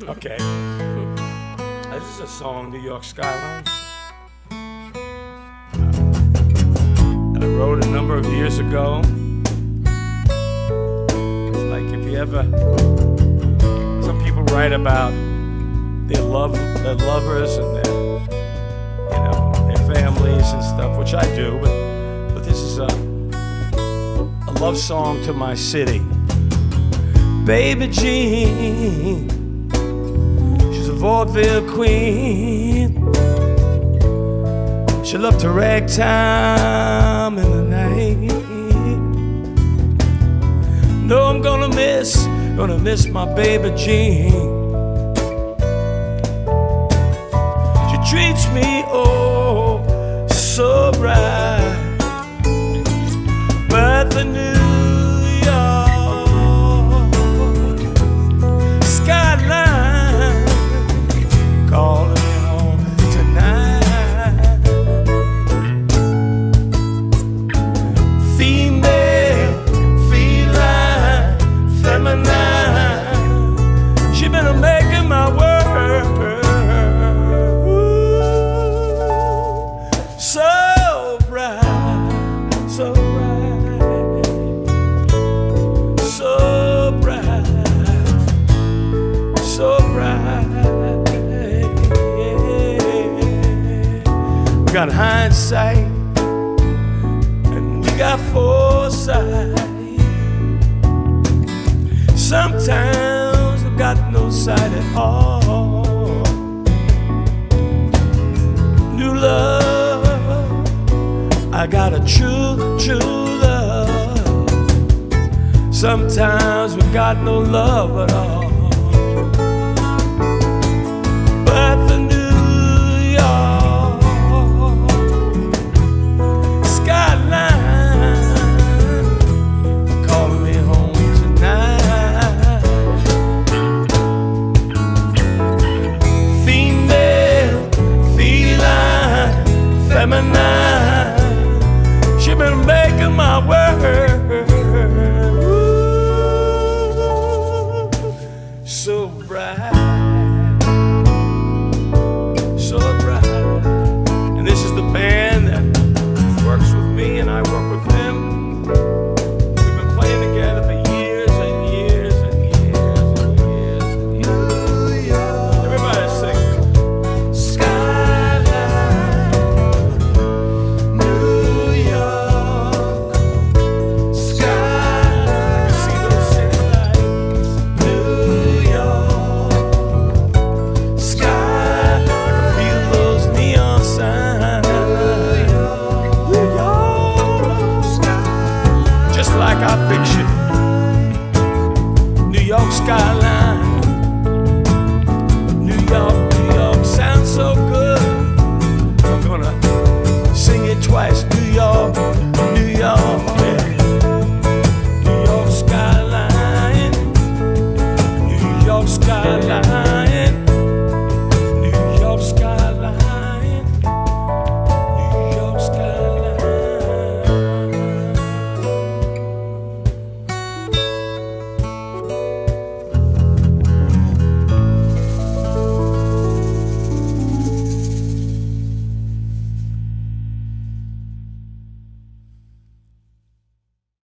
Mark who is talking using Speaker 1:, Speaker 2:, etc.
Speaker 1: Okay. This is a song, New York Skyline, that I wrote a number of years ago. It's like if you ever, some people write about their lovers and their, their families and stuff, which I do, but this is a love song to my city. Baby Jean, she's a vaudeville queen. She loved to ragtime in the night. No, I'm gonna miss my baby Jean. She treats me oh so right, but the New York skyline calling me home tonight. Female, feline, feminine, she been making my world so bright, so bright, so bright, so bright. We got hindsight and we got foresight. Sometimes we got no sight at all. New love, I got a true, true love. Sometimes we got no love at all. But the New York skyline calling me home tonight. Female, feline, feminine, she been making my world so bright, so bright. And this is the band that works with me and I work with them. We've been playing together for years and years and years and years and years. Everybody sing. Skyline, New York, skyline. I see those city lights. New York, skyline. I can feel those neon signs. New York, skyline. Just like I pictured New York skyline.